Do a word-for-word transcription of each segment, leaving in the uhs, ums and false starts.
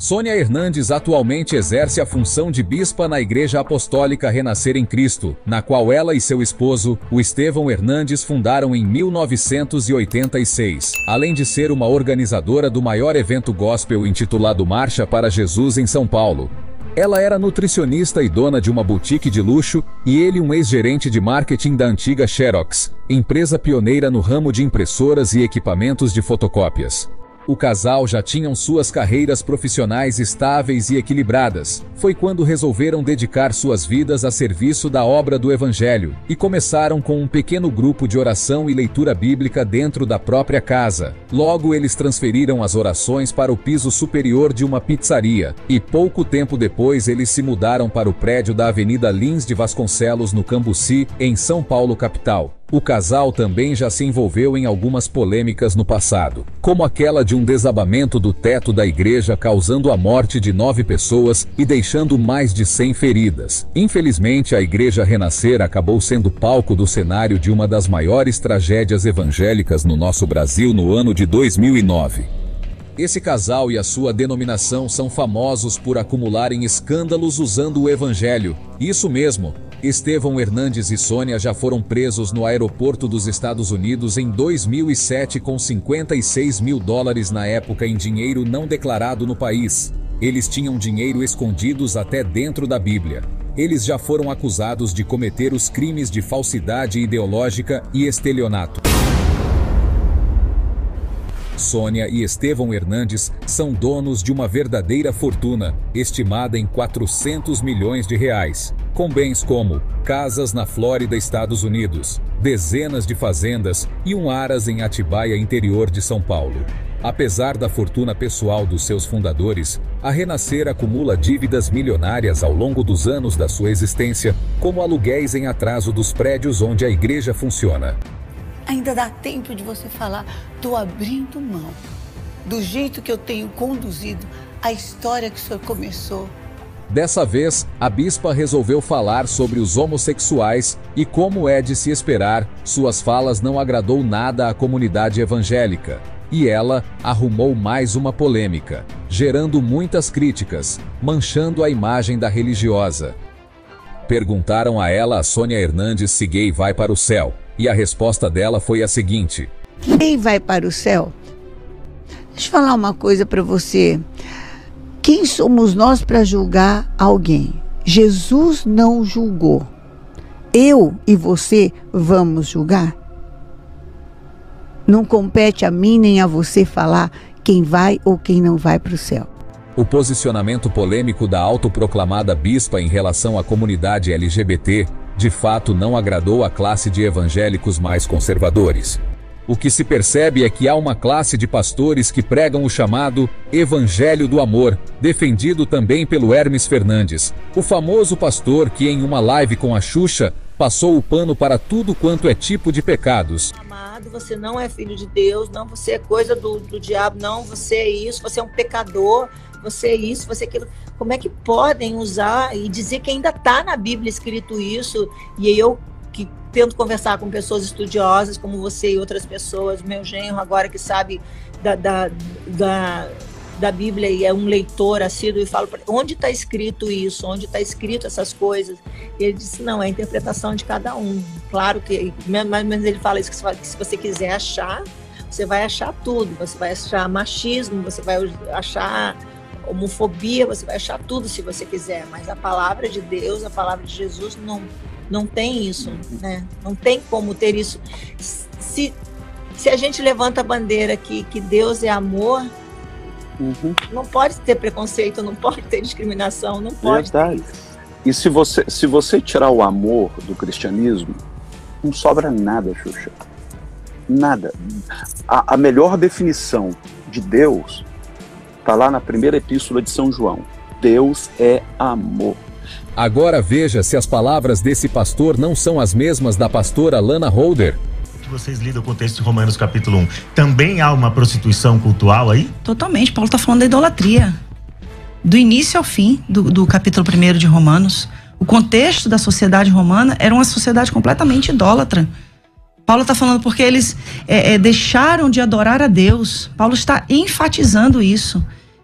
Sônia Hernandes atualmente exerce a função de bispa na Igreja Apostólica Renascer em Cristo, na qual ela e seu esposo, o Estevão Hernandes, fundaram em mil novecentos e oitenta e seis, além de ser uma organizadora do maior evento gospel intitulado Marcha para Jesus em São Paulo. Ela era nutricionista e dona de uma boutique de luxo, e ele um ex-gerente de marketing da antiga Xerox, empresa pioneira no ramo de impressoras e equipamentos de fotocópias. O casal já tinham suas carreiras profissionais estáveis e equilibradas. Foi quando resolveram dedicar suas vidas a serviço da obra do Evangelho, e começaram com um pequeno grupo de oração e leitura bíblica dentro da própria casa. Logo eles transferiram as orações para o piso superior de uma pizzaria, e pouco tempo depois eles se mudaram para o prédio da Avenida Lins de Vasconcelos, no Cambuci, em São Paulo, capital. O casal também já se envolveu em algumas polêmicas no passado, como aquela de um desabamento do teto da igreja causando a morte de nove pessoas e deixando mais de cem feridas. Infelizmente, a Igreja Renascer acabou sendo palco do cenário de uma das maiores tragédias evangélicas no nosso Brasil no ano de dois mil e nove. Esse casal e a sua denominação são famosos por acumularem escândalos usando o Evangelho. Isso mesmo. Estevão Hernandes e Sônia já foram presos no aeroporto dos Estados Unidos em dois mil e sete com cinquenta e seis mil dólares na época em dinheiro não declarado no país. Eles tinham dinheiro escondidos até dentro da Bíblia. Eles já foram acusados de cometer os crimes de falsidade ideológica e estelionato. Sônia e Estevão Hernandes são donos de uma verdadeira fortuna, estimada em quatrocentos milhões de reais, com bens como casas na Flórida, Estados Unidos, dezenas de fazendas e um aras em Atibaia, interior de São Paulo. Apesar da fortuna pessoal dos seus fundadores, a Renascer acumula dívidas milionárias ao longo dos anos da sua existência, como aluguéis em atraso dos prédios onde a igreja funciona. Ainda dá tempo de você falar, estou abrindo mão do jeito que eu tenho conduzido a história que o senhor começou. Dessa vez, a bispa resolveu falar sobre os homossexuais e, como é de se esperar, suas falas não agradou nada à comunidade evangélica. E ela arrumou mais uma polêmica, gerando muitas críticas, manchando a imagem da religiosa. Perguntaram a ela, a Sônia Hernandes, se gay vai para o céu. E a resposta dela foi a seguinte: quem vai para o céu? Deixa eu falar uma coisa para você. Quem somos nós para julgar alguém? Jesus não julgou. Eu e você vamos julgar? Não compete a mim nem a você falar quem vai ou quem não vai para o céu. O posicionamento polêmico da autoproclamada bispa em relação à comunidade L G B T de fato não agradou a classe de evangélicos mais conservadores. O que se percebe é que há uma classe de pastores que pregam o chamado Evangelho do Amor, defendido também pelo Hermes Fernandes, o famoso pastor que em uma live com a Xuxa passou o pano para tudo quanto é tipo de pecados. Amado, você não é filho de Deus, não, você é coisa do, do diabo, não, você é isso, você é um pecador, você é isso, você é aquilo. Como é que podem usar e dizer que ainda está na Bíblia escrito isso? E eu que tento conversar com pessoas estudiosas como você e outras pessoas, meu genro agora que sabe da, da, da, da Bíblia e é um leitor assíduo, e falo, onde está escrito isso? Onde está escrito essas coisas? E ele disse, não, é a interpretação de cada um. Claro que, mais ou menos ele fala isso, que se você quiser achar, você vai achar tudo. Você vai achar machismo, você vai achar homofobia, você vai achar tudo se você quiser, mas a palavra de Deus, a palavra de Jesus não, não tem isso, né? Não tem como ter isso. Se, se a gente levanta a bandeira que, que Deus é amor, uhum. Não pode ter preconceito, não pode ter discriminação, não pode ter isso. E se você, se você tirar o amor do cristianismo, não sobra nada, Xuxa. Nada. A, a melhor definição de Deus está lá na primeira epístola de São João. Deus é amor. Agora veja se as palavras desse pastor não são as mesmas da pastora Lana Holder. Que vocês lidam com o texto de Romanos capítulo um. Também há uma prostituição cultural aí? Totalmente. Paulo está falando da idolatria. Do início ao fim do, do capítulo primeiro de Romanos. O contexto da sociedade romana era uma sociedade completamente idólatra. Paulo está falando porque eles é, é, deixaram de adorar a Deus. Paulo está enfatizando isso.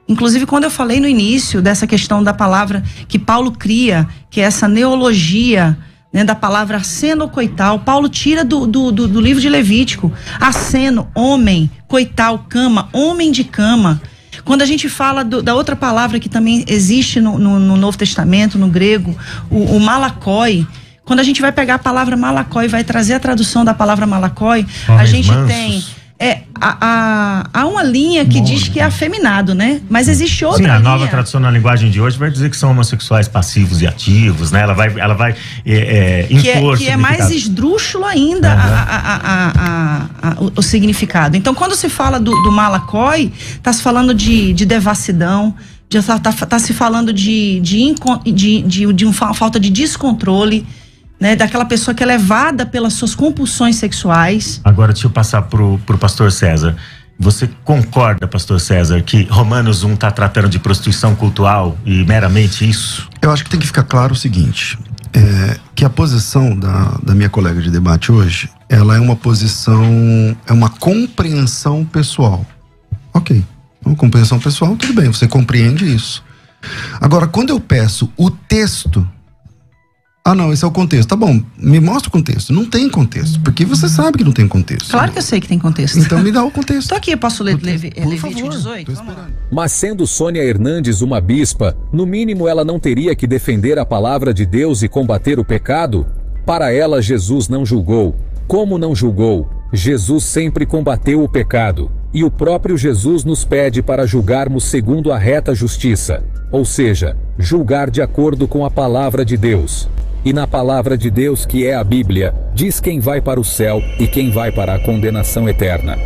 Inclusive, quando eu falei no início dessa questão da palavra que Paulo cria, que é essa neologia, né, da palavra aceno coital, Paulo tira do, do, do, do livro de Levítico. Aceno, homem, coital, cama, homem de cama. Quando a gente fala do, da outra palavra que também existe no, no, no Novo Testamento, no grego, o, o malakoi. Quando a gente vai pegar a palavra malakoi e vai trazer a tradução da palavra malakoi, Homens a gente mansos. tem... É, há, há, há uma linha que Bom, diz que é afeminado, né? Mas existe outra Sim, a linha. nova tradução na linguagem de hoje vai dizer que são homossexuais passivos e ativos, né? Ela vai, ela vai é, é, Que é, impor que é mais significado. esdrúxulo ainda Uhum. a, a, a, a, a, o, o significado. Então, quando se fala do, do malakoi, está se falando de, de devassidão, está tá, tá se falando de, de, inco- de, de, de uma falta de descontrole, né, daquela pessoa que é levada pelas suas compulsões sexuais. Agora deixa eu passar pro, pro pastor César. Você concorda, pastor César, que Romanos um está tratando de prostituição cultural e meramente isso? Eu acho que tem que ficar claro o seguinte, é, que a posição da, da minha colega de debate hoje, ela é uma posição, é uma compreensão pessoal. Ok, uma compreensão pessoal, tudo bem, você compreende isso. Agora, quando eu peço o texto, ah não, esse é o contexto, tá bom, me mostra o contexto. Não tem contexto, porque você sabe que não tem contexto. Claro que eu sei que tem contexto. Então me dá o contexto. Tô aqui, eu posso ler Levi, Por Levítico favor, dezoito? tô Vamos lá. esperando. Mas sendo Sônia Hernandes uma bispa, no mínimo ela não teria que defender a palavra de Deus e combater o pecado? Para ela, Jesus não julgou. Como não julgou? Jesus sempre combateu o pecado. E o próprio Jesus nos pede para julgarmos segundo a reta justiça. Ou seja, julgar de acordo com a palavra de Deus. E na palavra de Deus, que é a Bíblia, diz quem vai para o céu e quem vai para a condenação eterna.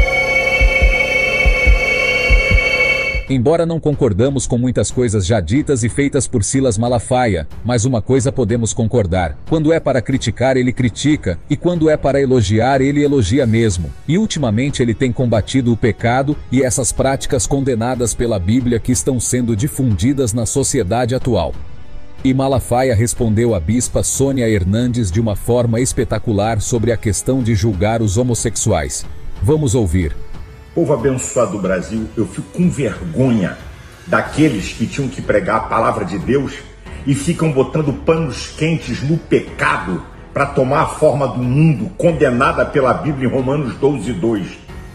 Embora não concordamos com muitas coisas já ditas e feitas por Silas Malafaia, mas uma coisa podemos concordar: quando é para criticar, ele critica, e quando é para elogiar, ele elogia mesmo. E ultimamente ele tem combatido o pecado e essas práticas condenadas pela Bíblia que estão sendo difundidas na sociedade atual. E Malafaia respondeu à bispa Sônia Hernandes de uma forma espetacular sobre a questão de julgar os homossexuais. Vamos ouvir. Povo abençoado do Brasil, eu fico com vergonha daqueles que tinham que pregar a palavra de Deus e ficam botando panos quentes no pecado para tomar a forma do mundo, condenada pela Bíblia em Romanos doze, dois.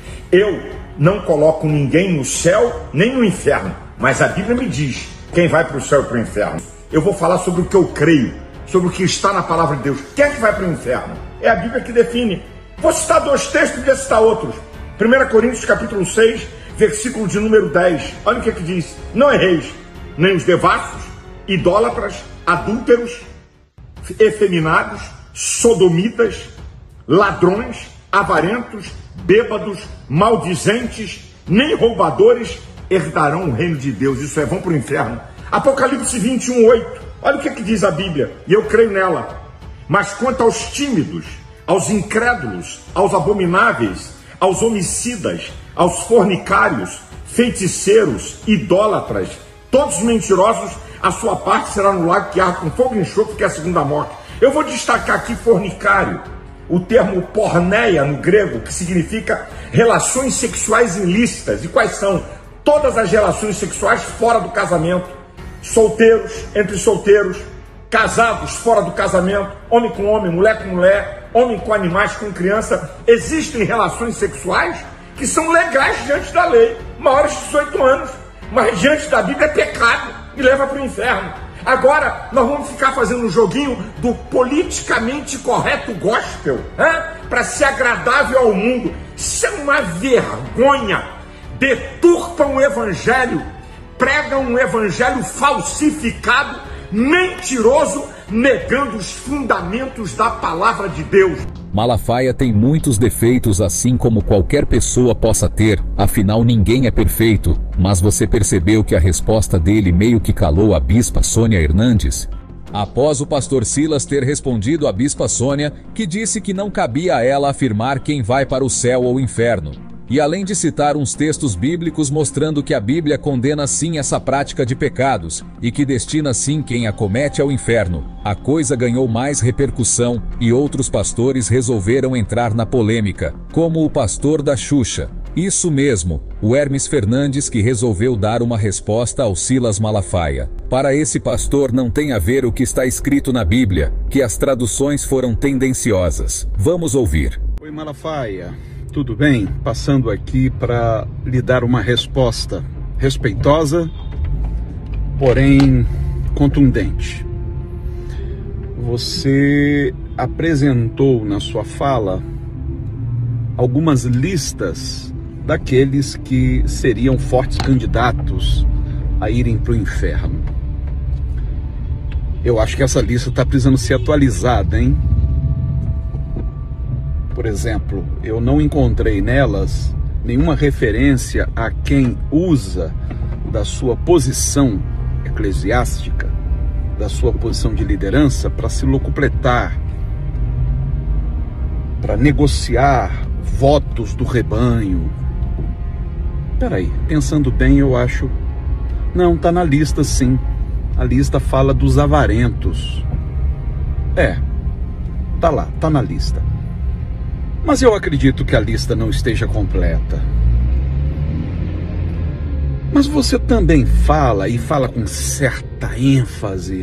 Eu não coloco ninguém no céu nem no inferno, mas a Bíblia me diz quem vai para o céu e para o inferno. Eu vou falar sobre o que eu creio, sobre o que está na palavra de Deus. Quem é que vai para o inferno? É a Bíblia que define. Vou citar dois textos e vou citar outros. primeira Coríntios capítulo seis, versículo de número dez. Olha o que é que diz. Não erreis, nem os devassos, idólatras, adúlteros, efeminados, sodomitas, ladrões, avarentos, bêbados, maldizentes, nem roubadores herdarão o reino de Deus. Isso é, vão para o inferno. Apocalipse vinte e um, oito. Olha o que é que diz a Bíblia, e eu creio nela. Mas quanto aos tímidos, aos incrédulos, aos abomináveis, aos homicidas, aos fornicários, feiticeiros, idólatras, todos mentirosos, a sua parte será no lago que arde com fogo e enxofre, que é a segunda morte. Eu vou destacar aqui fornicário, o termo porneia no grego, que significa relações sexuais ilícitas. E quais são? Todas as relações sexuais fora do casamento. Solteiros, entre solteiros, casados fora do casamento, homem com homem, mulher com mulher, homem com animais, com criança. Existem relações sexuais que são legais diante da lei, maiores de dezoito anos, mas diante da Bíblia é pecado e leva para o inferno. Agora nós vamos ficar fazendo um joguinho do politicamente correto gospel, para ser agradável ao mundo. Isso é uma vergonha. Deturpam o evangelho, pregam um evangelho falsificado, mentiroso, negando os fundamentos da palavra de Deus. Malafaia tem muitos defeitos, assim como qualquer pessoa possa ter, afinal ninguém é perfeito. Mas você percebeu que a resposta dele meio que calou a bispa Sônia Hernandes? Após o pastor Silas ter respondido à bispa Sônia, que disse que não cabia a ela afirmar quem vai para o céu ou inferno. E além de citar uns textos bíblicos mostrando que a Bíblia condena sim essa prática de pecados, e que destina sim quem a comete ao inferno, a coisa ganhou mais repercussão, e outros pastores resolveram entrar na polêmica, como o pastor da Xuxa. Isso mesmo, o Hermes Fernandes que resolveu dar uma resposta ao Silas Malafaia. Para esse pastor não tem a ver o que está escrito na Bíblia, que as traduções foram tendenciosas. Vamos ouvir. Oi Malafaia, tudo bem? Passando aqui para lhe dar uma resposta respeitosa, porém contundente. Você apresentou na sua fala algumas listas daqueles que seriam fortes candidatos a irem para o inferno. Eu acho que essa lista está precisando ser atualizada, hein? Por exemplo, eu não encontrei nelas nenhuma referência a quem usa da sua posição eclesiástica, da sua posição de liderança para se locupletar, para negociar votos do rebanho. Peraí, pensando bem, eu acho... Não, tá na lista sim. A lista fala dos avarentos. É, tá lá, tá na lista. Mas eu acredito que a lista não esteja completa. Mas você também fala, e fala com certa ênfase,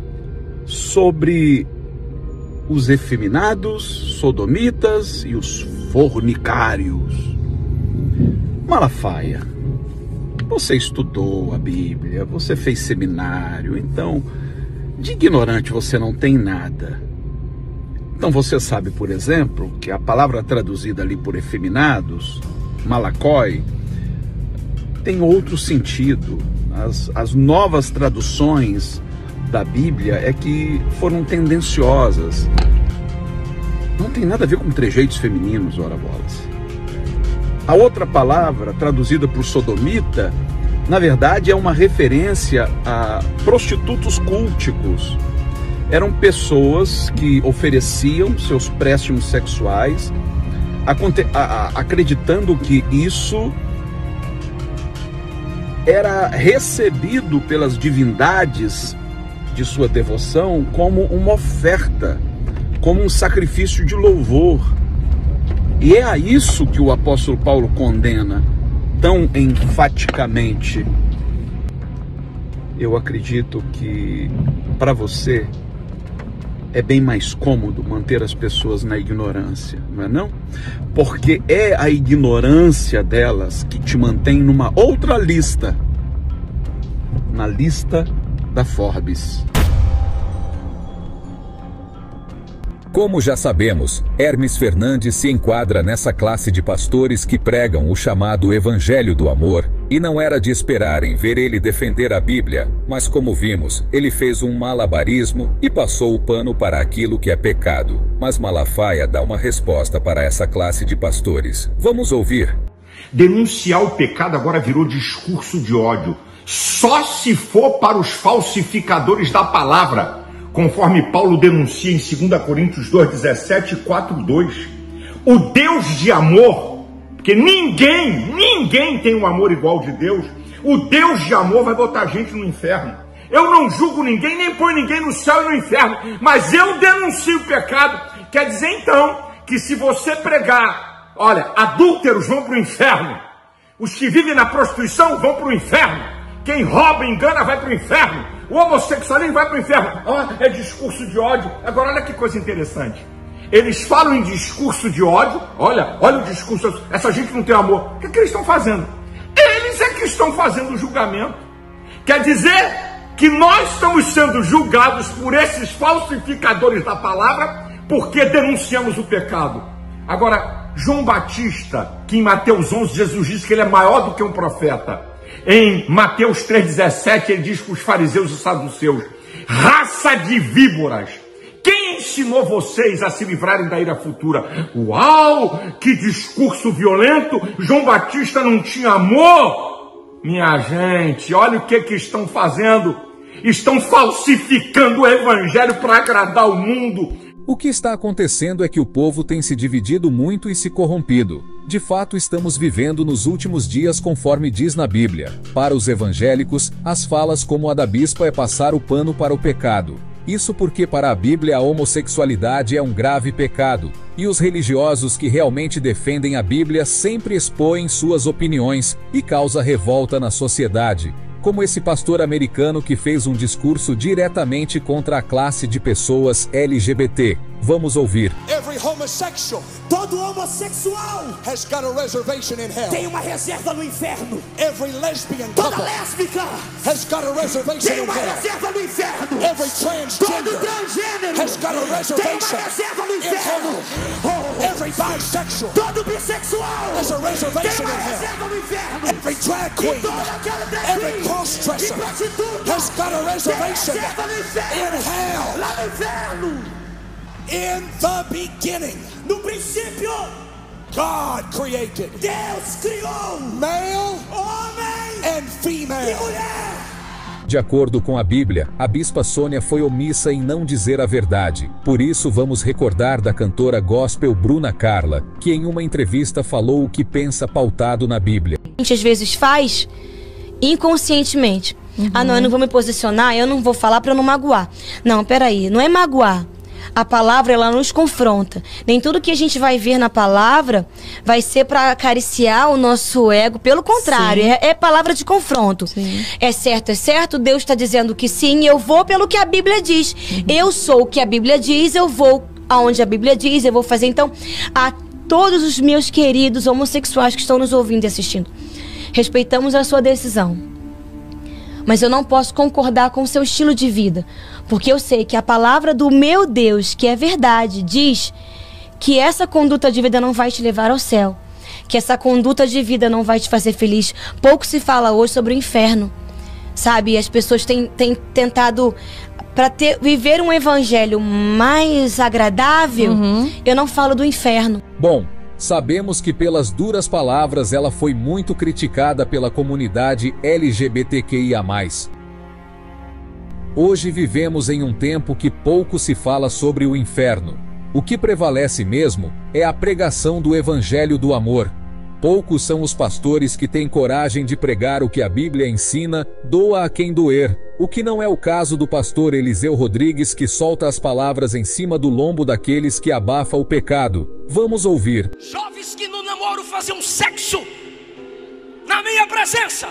sobre os efeminados, sodomitas e os fornicários. Malafaia, você estudou a Bíblia, você fez seminário, então de ignorante você não tem nada. Então você sabe, por exemplo, que a palavra traduzida ali por efeminados, malakoi, tem outro sentido. As, as novas traduções da Bíblia é que foram tendenciosas. Não tem nada a ver com trejeitos femininos, ora bolas. A outra palavra, traduzida por sodomita, na verdade é uma referência a prostitutos culticos. Eram pessoas que ofereciam seus préstimos sexuais, acreditando que isso era recebido pelas divindades de sua devoção como uma oferta, como um sacrifício de louvor. E é a isso que o apóstolo Paulo condena tão enfaticamente. Eu acredito que para você é bem mais cômodo manter as pessoas na ignorância, não é não? Porque é a ignorância delas que te mantém numa outra lista, na lista da Forbes. Como já sabemos, Hermes Fernandes se enquadra nessa classe de pastores que pregam o chamado Evangelho do Amor, e não era de esperar em ver ele defender a Bíblia, mas como vimos, ele fez um malabarismo e passou o pano para aquilo que é pecado. Mas Malafaia dá uma resposta para essa classe de pastores. Vamos ouvir. Denunciar o pecado agora virou discurso de ódio. Só se for para os falsificadores da palavra, conforme Paulo denuncia em segunda Coríntios dois, dezessete e quatro, dois. O Deus de amor, porque ninguém, ninguém tem um amor igual de Deus, o Deus de amor vai botar gente no inferno. Eu não julgo ninguém, nem põe ninguém no céu e no inferno, mas eu denuncio o pecado. Quer dizer então que se você pregar, olha, adúlteros vão para o inferno, os que vivem na prostituição vão para o inferno, quem rouba e engana vai para o inferno, o homossexualismo vai para o inferno. Ah, é discurso de ódio. Agora olha que coisa interessante. Eles falam em discurso de ódio. Olha, olha o discurso. Essa gente não tem amor. O que, é que eles estão fazendo? Eles é que estão fazendo o julgamento. Quer dizer que nós estamos sendo julgados por esses falsificadores da palavra porque denunciamos o pecado. Agora, João Batista, que em Mateus onze Jesus disse que ele é maior do que um profeta. Em Mateus três, dezessete, ele diz para os fariseus e saduceus: raça de víboras, quem ensinou vocês a se livrarem da ira futura? Uau, que discurso violento! João Batista não tinha amor? Minha gente, olha o que, que estão fazendo. Estão falsificando o evangelho para agradar o mundo. O que está acontecendo é que o povo tem se dividido muito e se corrompido. De fato, estamos vivendo nos últimos dias conforme diz na Bíblia. Para os evangélicos, as falas como a da bispa é passar o pano para o pecado. Isso porque para a Bíblia a homossexualidade é um grave pecado, e os religiosos que realmente defendem a Bíblia sempre expõem suas opiniões e causa revolta na sociedade, como esse pastor americano que fez um discurso diretamente contra a classe de pessoas L G B T. Vamos ouvir. Every homosexual, todo homossexual has got a reservation in hell. Tem uma reserva no inferno. Every lesbian toda lésbica has got a reservation tem uma in hell. Reserva no inferno. Every transgender todo transgênero has got a reservation tem uma reserva no inferno. Oh. Every bisexual todo bissexual has a reservation tem uma in reserva no inferno. Every drag queen, every crossdresser has got a reservation in hell. Lá no inferno. In the beginning, no princípio, God created. Deus criou male, homem, and female. E mulher. De acordo com a Bíblia, a bispa Sônia foi omissa em não dizer a verdade. Por isso vamos recordar da cantora gospel Bruna Carla, que em uma entrevista falou o que pensa pautado na Bíblia. A gente às vezes faz inconscientemente. Uhum. Ah, não, eu não vou me posicionar, eu não vou falar para eu não magoar. Não, peraí, não é magoar. A palavra, ela nos confronta. Nem tudo que a gente vai ver na palavra vai ser para acariciar o nosso ego. Pelo contrário, é, é palavra de confronto. Sim. É certo, é certo. Deus está dizendo que sim, eu vou pelo que a Bíblia diz. Uhum. Eu sou o que a Bíblia diz, eu vou aonde a Bíblia diz, eu vou fazer. Então, a todos os meus queridos homossexuais que estão nos ouvindo e assistindo, respeitamos a sua decisão. Mas eu não posso concordar com o seu estilo de vida, porque eu sei que a palavra do meu Deus, que é verdade, diz que essa conduta de vida não vai te levar ao céu, que essa conduta de vida não vai te fazer feliz. Pouco se fala hoje sobre o inferno, sabe? As pessoas têm, têm tentado, para ter viver um evangelho mais agradável, uhum. Eu não falo do inferno. Bom, sabemos que pelas duras palavras ela foi muito criticada pela comunidade L G B T Q I A mais. Hoje vivemos em um tempo que pouco se fala sobre o inferno. O que prevalece mesmo é a pregação do evangelho do amor. Poucos são os pastores que têm coragem de pregar o que a Bíblia ensina, doa a quem doer, o que não é o caso do pastor Eliseu Rodrigues, que solta as palavras em cima do lombo daqueles que abafa o pecado. Vamos ouvir. Jovens que no namoro faziam sexo na minha presença.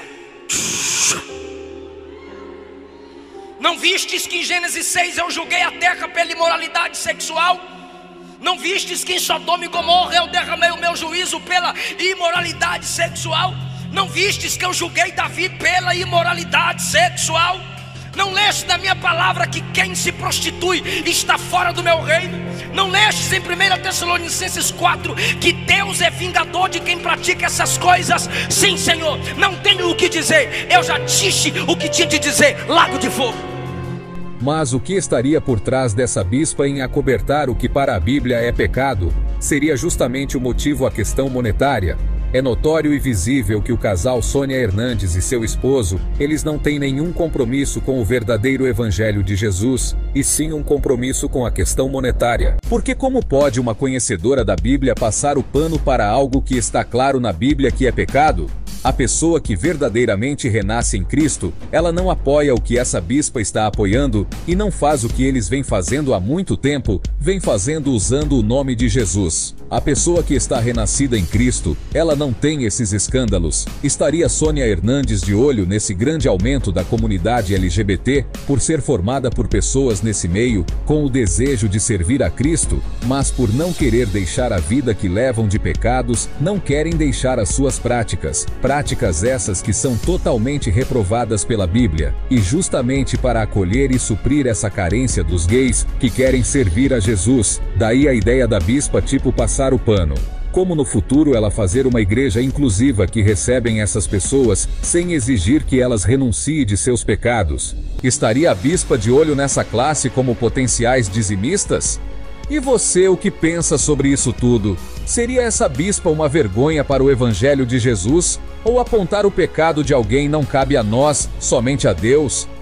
Não vistes que em Gênesis seis eu julguei a terra pela imoralidade sexual? Não vistes que em Sodoma e Gomorra eu derramei o meu juízo pela imoralidade sexual? Não vistes que eu julguei Davi pela imoralidade sexual? Não leste na minha palavra que quem se prostitui está fora do meu reino? Não lestes em primeira Tessalonicenses quatro que Deus é vingador de quem pratica essas coisas? Sim, Senhor, não tenho o que dizer, eu já disse o que tinha de dizer, lago de fogo. Mas o que estaria por trás dessa bispa em acobertar o que para a Bíblia é pecado? Seria justamente o motivo a questão monetária. É notório e visível que o casal Sônia Hernandes e seu esposo, eles não têm nenhum compromisso com o verdadeiro evangelho de Jesus, e sim um compromisso com a questão monetária. Porque como pode uma conhecedora da Bíblia passar o pano para algo que está claro na Bíblia que é pecado? A pessoa que verdadeiramente renasce em Cristo, ela não apoia o que essa bispa está apoiando e não faz o que eles vêm fazendo há muito tempo, vem fazendo usando o nome de Jesus. A pessoa que está renascida em Cristo, ela não tem esses escândalos. Estaria Sônia Hernandes de olho nesse grande aumento da comunidade L G B T, por ser formada por pessoas nesse meio, com o desejo de servir a Cristo, mas por não querer deixar a vida que levam de pecados, não querem deixar as suas práticas. Práticas essas que são totalmente reprovadas pela Bíblia, e justamente para acolher e suprir essa carência dos gays que querem servir a Jesus, daí a ideia da bispa tipo passar o pano. Como no futuro ela fazer uma igreja inclusiva que recebem essas pessoas sem exigir que elas renunciem de seus pecados. Estaria a bispa de olho nessa classe como potenciais dizimistas? E você, o que pensa sobre isso tudo? Seria essa bispa uma vergonha para o evangelho de Jesus? Ou apontar o pecado de alguém não cabe a nós, somente a Deus?